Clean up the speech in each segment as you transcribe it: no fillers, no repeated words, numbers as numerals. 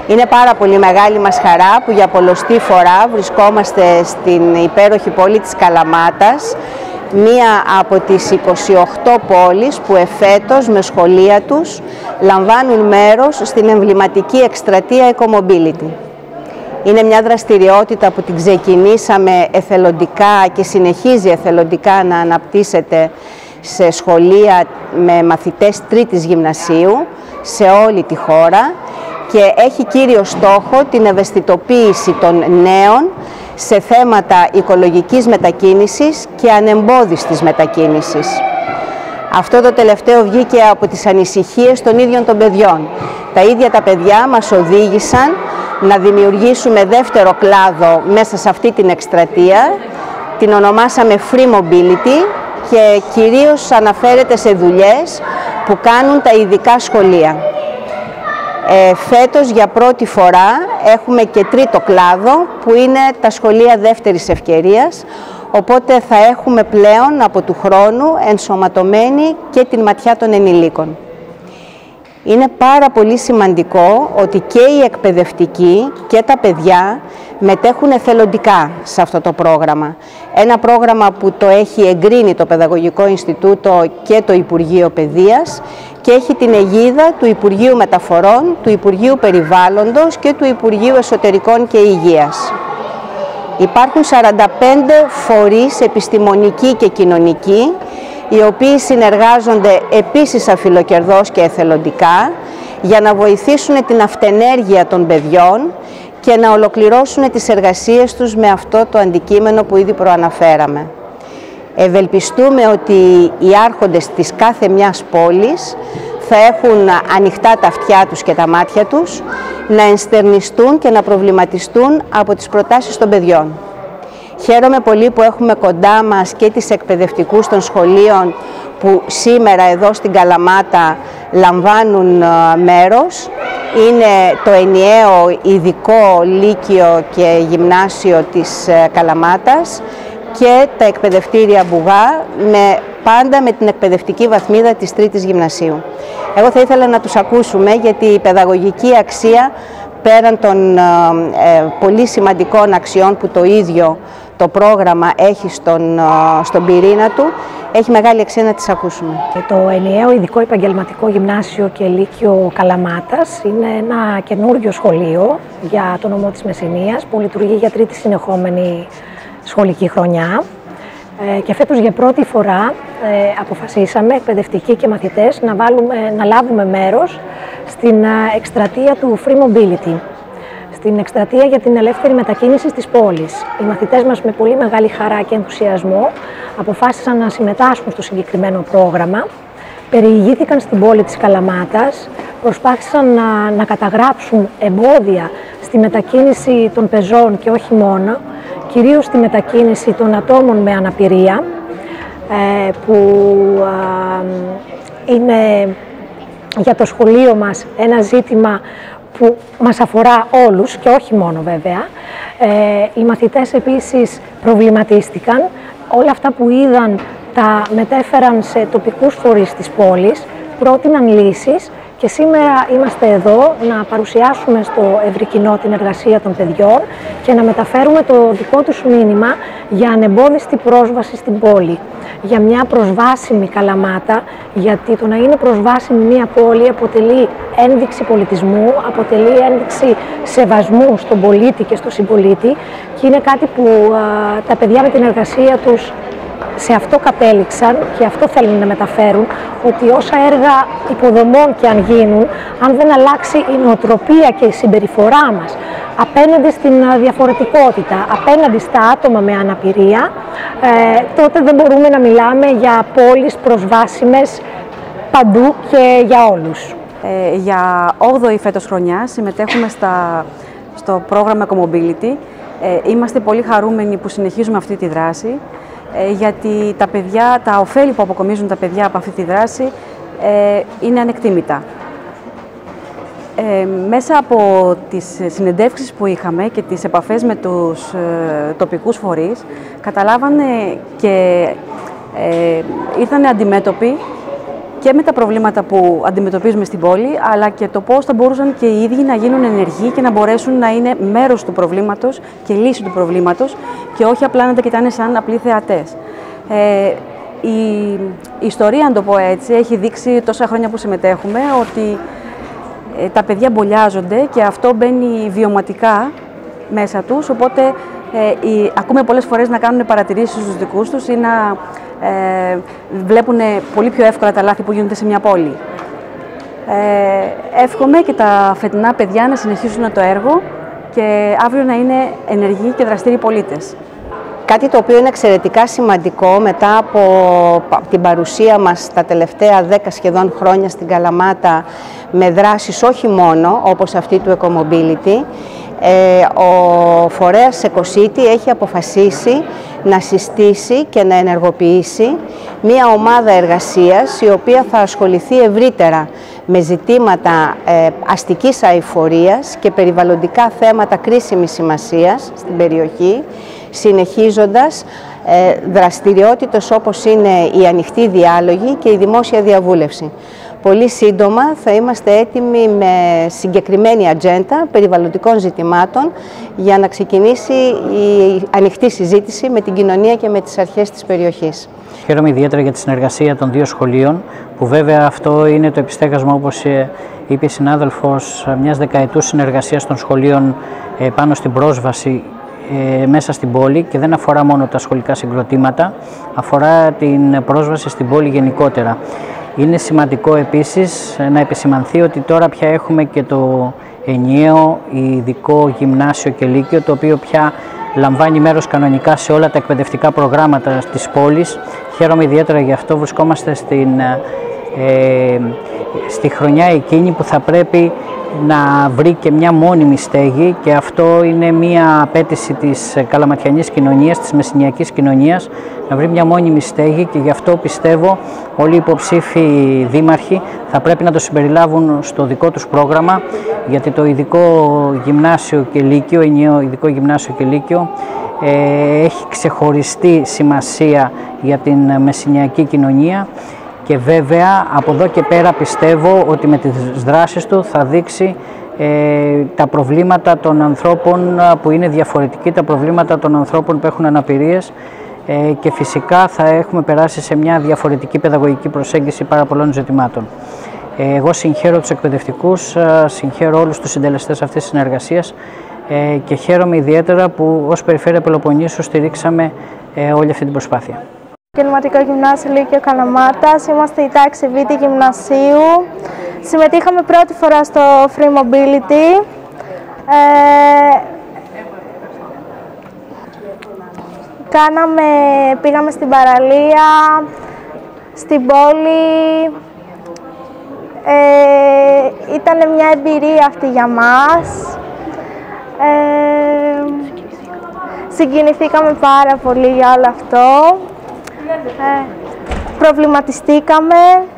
Είναι πάρα πολύ μεγάλη μας χαρά που για πολλοστή φορά βρισκόμαστε στην υπέροχη πόλη της Καλαμάτας, μία από τις 28 πόλεις που εφέτος με σχολεία τους λαμβάνουν μέρος στην εμβληματική εκστρατεία Ecomobility. Είναι μια δραστηριότητα που την ξεκινήσαμε εθελοντικά και συνεχίζει εθελοντικά να αναπτύσσεται σε σχολεία με μαθητές τρίτης γυμνασίου σε όλη τη χώρα και έχει κύριο στόχο την ευαισθητοποίηση των νέων σε θέματα οικολογικής μετακίνησης και ανεμπόδιστης μετακίνησης. Αυτό το τελευταίο βγήκε από τις ανησυχίες των ίδιων των παιδιών. Τα ίδια τα παιδιά μας οδήγησαν να δημιουργήσουμε δεύτερο κλάδο μέσα σε αυτή την εκστρατεία. Την ονομάσαμε Free Mobility και κυρίως αναφέρεται σε δουλειές που κάνουν τα ειδικά σχολεία. Φέτος για πρώτη φορά έχουμε και τρίτο κλάδο που είναι τα σχολεία δεύτερης ευκαιρίας, οπότε θα έχουμε πλέον από του χρόνου ενσωματωμένη και την ματιά των ενηλίκων. Είναι πάρα πολύ σημαντικό ότι και οι εκπαιδευτικοί και τα παιδιά μετέχουν εθελοντικά σε αυτό το πρόγραμμα. Ένα πρόγραμμα που το έχει εγκρίνει το Παιδαγωγικό Ινστιτούτο και το Υπουργείο Παιδείας και έχει την αιγίδα του Υπουργείου Μεταφορών, του Υπουργείου Περιβάλλοντος και του Υπουργείου Εσωτερικών και Υγείας. Υπάρχουν 45 φορείς επιστημονικοί και κοινωνικοί, οι οποίοι συνεργάζονται επίσης αφιλοκερδώς και εθελοντικά για να βοηθήσουν την αυτενέργεια των παιδιών και να ολοκληρώσουν τις εργασίες τους με αυτό το αντικείμενο που ήδη προαναφέραμε. Ευελπιστούμε ότι οι άρχοντες της κάθε μιας πόλης θα έχουν ανοιχτά τα αυτιά τους και τα μάτια τους, να ενστερνιστούν και να προβληματιστούν από τις προτάσεις των παιδιών. Χαίρομαι πολύ που έχουμε κοντά μας και τις εκπαιδευτικούς των σχολείων που σήμερα εδώ στην Καλαμάτα λαμβάνουν μέρος. Είναι το ενιαίο ειδικό λύκειο και γυμνάσιο της Καλαμάτας και τα εκπαιδευτήρια Μπουγά, πάντα με την εκπαιδευτική βαθμίδα της τρίτης γυμνασίου. Εγώ θα ήθελα να τους ακούσουμε, γιατί η παιδαγωγική αξία, πέραν των πολύ σημαντικών αξιών που το ίδιο το πρόγραμμα έχει στον πυρήνα του, έχει μεγάλη αξία να τις ακούσουμε. Το ενιαίο ειδικό επαγγελματικό γυμνάσιο και λύκειο Καλαμάτας είναι ένα καινούργιο σχολείο για το νομό της Μεσσηνίας που λειτουργεί για τρίτη συνεχόμενη σχολική χρονιά. Και φέτος για πρώτη φορά αποφασίσαμε, εκπαιδευτικοί και μαθητές, να λάβουμε μέρος στην εκστρατεία του Free Mobility, στην εκστρατεία για την ελεύθερη μετακίνηση της πόλης. Οι μαθητές μας με πολύ μεγάλη χαρά και ενθουσιασμό αποφάσισαν να συμμετάσχουν στο συγκεκριμένο πρόγραμμα, περιηγήθηκαν στην πόλη της Καλαμάτας, προσπάθησαν να καταγράψουν εμπόδια στη μετακίνηση των πεζών και όχι μόνο, κυρίως στη μετακίνηση των ατόμων με αναπηρία, που είναι για το σχολείο μας ένα ζήτημα που μας αφορά όλους και όχι μόνο βέβαια. Οι μαθητές επίσης προβληματίστηκαν, όλα αυτά που είδαν τα μετέφεραν σε τοπικούς φορείς της πόλης, πρότειναν λύσεις και σήμερα είμαστε εδώ να παρουσιάσουμε στο ευρύ κοινό την εργασία των παιδιών και να μεταφέρουμε το δικό τους μήνυμα για ανεμπόδιστη πρόσβαση στην πόλη, για μια προσβάσιμη Καλαμάτα, γιατί το να είναι προσβάσιμη μια πόλη αποτελεί ένδειξη πολιτισμού, αποτελεί ένδειξη σεβασμού στον πολίτη και στο συμπολίτη και είναι κάτι που τα παιδιά με την εργασία τους σε αυτό κατέληξαν και αυτό θέλουν να μεταφέρουν, ότι όσα έργα υποδομών και αν γίνουν, αν δεν αλλάξει η νοοτροπία και η συμπεριφορά μας απέναντι στην διαφορετικότητα, απέναντι στα άτομα με αναπηρία, τότε δεν μπορούμε να μιλάμε για πόλεις προσβάσιμες παντού και για όλους. Για 8η φέτος χρονιά συμμετέχουμε στο πρόγραμμα Ecomobility. Είμαστε πολύ χαρούμενοι που συνεχίζουμε αυτή τη δράση, γιατί τα ωφέλη που αποκομίζουν τα παιδιά από αυτή τη δράση είναι ανεκτήμητα. Μέσα από τις συνεντεύξεις που είχαμε και τις επαφές με τους τοπικούς φορείς, καταλάβανε και ήρθαν αντιμέτωποι και με τα προβλήματα που αντιμετωπίζουμε στην πόλη, αλλά και το πώς θα μπορούσαν και οι ίδιοι να γίνουν ενεργοί και να μπορέσουν να είναι μέρος του προβλήματος και λύση του προβλήματος και όχι απλά να τα κοιτάνε σαν απλοί θεατές. Η ιστορία, αν το πω έτσι, έχει δείξει τόσα χρόνια που συμμετέχουμε ότι τα παιδιά μπολιάζονται και αυτό μπαίνει βιωματικά μέσα τους, οπότε ακούμε πολλές φορές να κάνουν παρατηρήσεις στους δικούς τους ή να βλέπουν πολύ πιο εύκολα τα λάθη που γίνονται σε μια πόλη. Εύχομαι και τα φετινά παιδιά να συνεχίσουν το έργο και αύριο να είναι ενεργοί και δραστήριοι πολίτες. Κάτι το οποίο είναι εξαιρετικά σημαντικό μετά από την παρουσία μας τα τελευταία 10 σχεδόν χρόνια στην Καλαμάτα με δράσεις όχι μόνο όπως αυτή του Ecomobility, ο φορέας Ecocity έχει αποφασίσει να συστήσει και να ενεργοποιήσει μία ομάδα εργασίας η οποία θα ασχοληθεί ευρύτερα με ζητήματα αστικής αειφορίας και περιβαλλοντικά θέματα κρίσιμης σημασίας στην περιοχή, συνεχίζοντας δραστηριότητες όπως είναι η ανοιχτή διάλογη και η δημόσια διαβούλευση. Πολύ σύντομα θα είμαστε έτοιμοι με συγκεκριμένη ατζέντα περιβαλλοντικών ζητημάτων για να ξεκινήσει η ανοιχτή συζήτηση με την κοινωνία και με τις αρχές της περιοχής. Χαίρομαι ιδιαίτερα για τη συνεργασία των δύο σχολείων, που βέβαια αυτό είναι το επιστέγασμα, όπως είπε η συνάδελφος, μιας δεκαετούς συνεργασίας των σχολείων πάνω στην πρόσβαση μέσα στην πόλη, και δεν αφορά μόνο τα σχολικά συγκροτήματα, αφορά την πρόσβαση στην πόλη γενικότερα. Είναι σημαντικό επίσης να επισημανθεί ότι τώρα πια έχουμε και το ενιαίο ειδικό γυμνάσιο και λύκειο, το οποίο πια λαμβάνει μέρος κανονικά σε όλα τα εκπαιδευτικά προγράμματα της πόλης. Χαίρομαι ιδιαίτερα γι' αυτό. Βρισκόμαστε στη χρονιά εκείνη που θα πρέπει να βρει και μια μόνιμη στέγη, και αυτό είναι μια απέτηση της καλαματιανής κοινωνίας, της μεσσηνιακής κοινωνίας, να βρει μια μόνιμη στέγη, και γι' αυτό πιστεύω όλοι οι υποψήφοι δήμαρχοι θα πρέπει να το συμπεριλάβουν στο δικό τους πρόγραμμα, γιατί το ειδικό γυμνάσιο και λύκειο, ενιαίο ειδικό γυμνάσιο και λύκειο, έχει ξεχωριστή σημασία για την μεσσηνιακή κοινωνία. Και βέβαια από εδώ και πέρα πιστεύω ότι με τις δράσεις του θα δείξει τα προβλήματα των ανθρώπων που είναι διαφορετικοί, τα προβλήματα των ανθρώπων που έχουν αναπηρίες, και φυσικά θα έχουμε περάσει σε μια διαφορετική παιδαγωγική προσέγγιση πάρα πολλών ζητημάτων. Εγώ συγχαίρω τους εκπαιδευτικούς, συγχαίρω όλους τους συντελεστές αυτής της συνεργασίας και χαίρομαι ιδιαίτερα που ως Περιφέρεια Πελοποννήσου στηρίξαμε όλη αυτή την προσπάθεια. Επαγγελματικό Γυμνάσιο Λύκειο Καλαμάτας, είμαστε η τάξη Β Γυμνασίου. Συμμετείχαμε πρώτη φορά στο Free Mobility. Πήγαμε στην παραλία, στην πόλη. Ήταν μια εμπειρία αυτή για μας. Συγκινηθήκαμε πάρα πολύ για όλο αυτό. Προβληματιστήκαμε.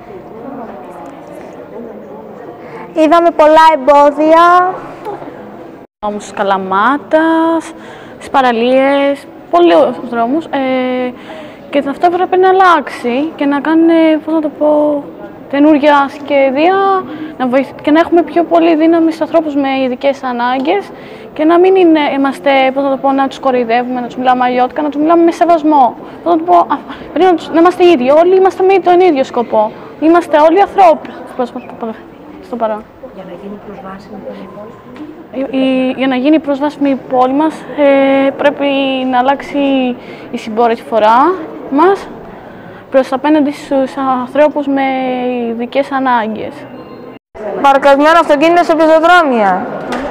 Είδαμε πολλά εμπόδια. Όμως της Καλαμάτας, στις παραλίες, πολλούς δρόμους, και αυτό έπρεπε να αλλάξει και να κάνουν, πώς να το πω, καινούργια σχέδια και να έχουμε πιο πολύ δύναμη στους ανθρώπους με ειδικές ανάγκες και να μην είμαστε, πώς να το πω, να τους κοροϊδεύουμε, να τους μιλάμε αλλιώτικα, να τους μιλάμε με σεβασμό. Πώς να το πω, να είμαστε ίδιοι, όλοι είμαστε με τον ίδιο σκοπό. Είμαστε όλοι ανθρώποι στο παρόν. Για να γίνει προσβάσιμη η πόλη. Για να γίνει προσβάσιμη η πόλη μας, πρέπει να αλλάξει η συμπεριφορά μας προς απέναντι στους ανθρώπους με ειδικές ανάγκες. Παρκασμένο αυτοκίνητο σε πεζοδρόμια.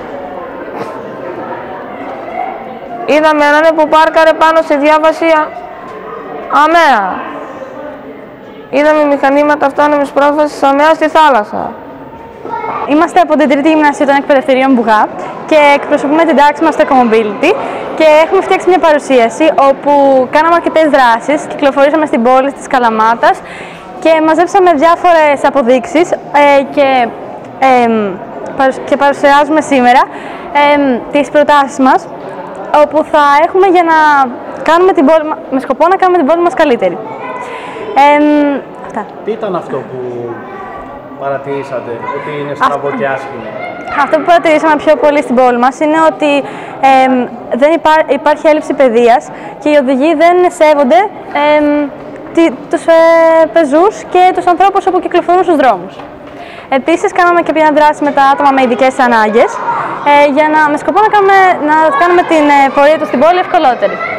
Είδαμε έναν που πάρκαρε πάνω σε διάβαση αμαία. Είδαμε μηχανήματα αυτόνομης πρόσβασης αμαία στη θάλασσα. Είμαστε από την Τρίτη Γυμνασίου των Εκπαιδευτηρίων Μπουγά και εκπροσωπούμε την τάξη μας στο Ecomobility και έχουμε φτιάξει μια παρουσίαση όπου κάναμε αρκετές δράσεις, κυκλοφορήσαμε στην πόλη της Καλαμάτας και μαζέψαμε διάφορες αποδείξεις και παρουσιάζουμε σήμερα τις προτάσεις μας, όπου θα έχουμε για να κάνουμε την πόλη, με σκοπό να κάνουμε την πόλη μας καλύτερη. Τι ήταν αυτό που παρατηρήσατε, ότι είναι στραβό και άσχημο? Αυτό που παρατηρήσαμε πιο πολύ στην πόλη μας είναι ότι δεν υπάρχει έλλειψη παιδείας και οι οδηγοί δεν σέβονται τους πεζούς και τους ανθρώπους που κυκλοφορούν στους δρόμους. Επίσης, κάναμε και μια δράση με τα άτομα με ειδικές ανάγκες με σκοπό να κάνουμε την πορεία τους στην πόλη ευκολότερη.